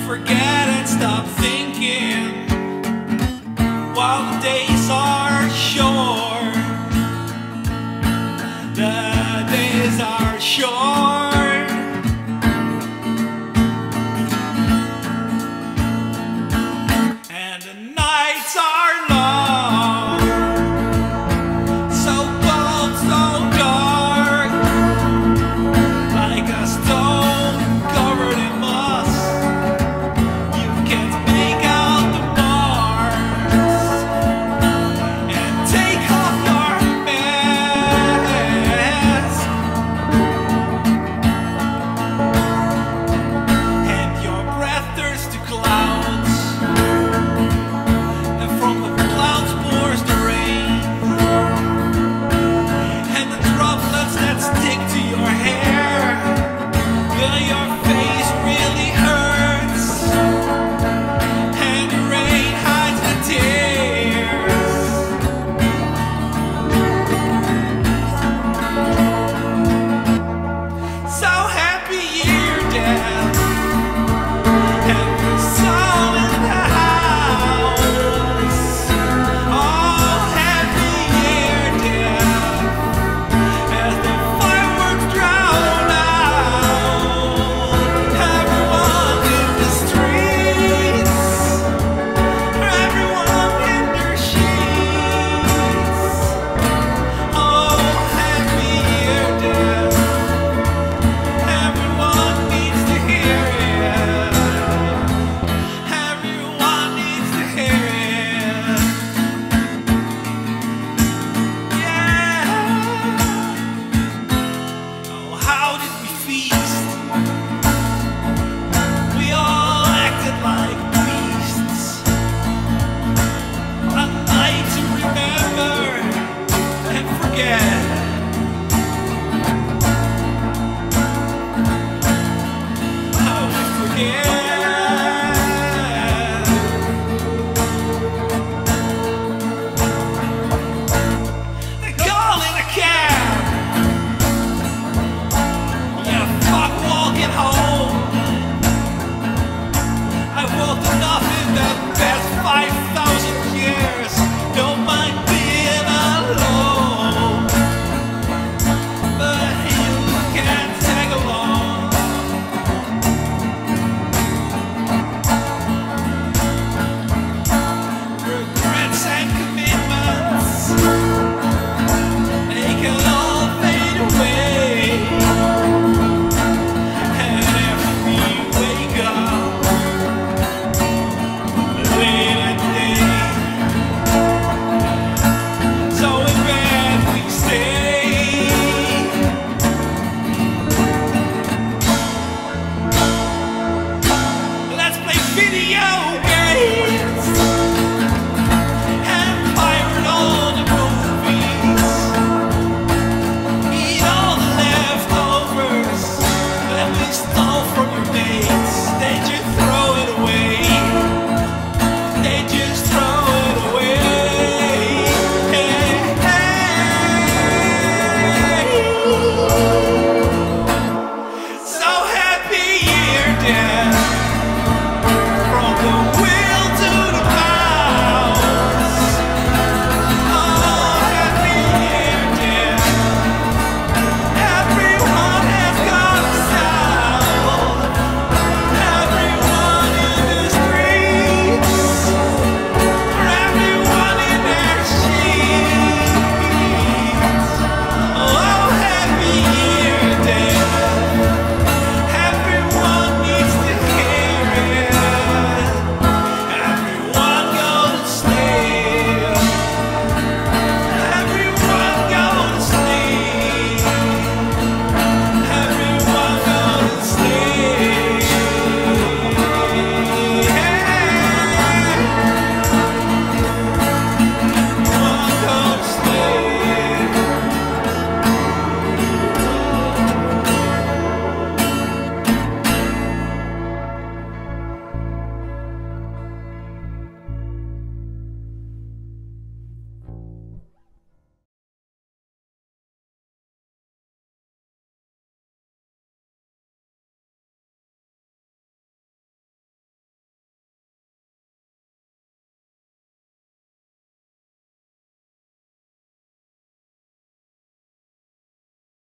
forget and stop thinking while the days are short. The days are short, and the nights are long. So cold, so dark, like a stone covered in moss. You can't make out the bars. And take off your mask, and your breath turns to clouds, and from the clouds pours the rain, and the droplets that stick to your hair. Yeah, your face really hurts, and the rain hides the tears. So happy year, Dad. Happy soul in the house. Oh, happy year, Dad. As the fireworks drown out, everyone in the streets, everyone in their sheets. Oh, happy year, Dad. Everyone needs to hear it. Everyone needs to hear it. Yeah. Oh, how did we feast? We all acted like beasts. A night to remember and forget. Oh, we forget.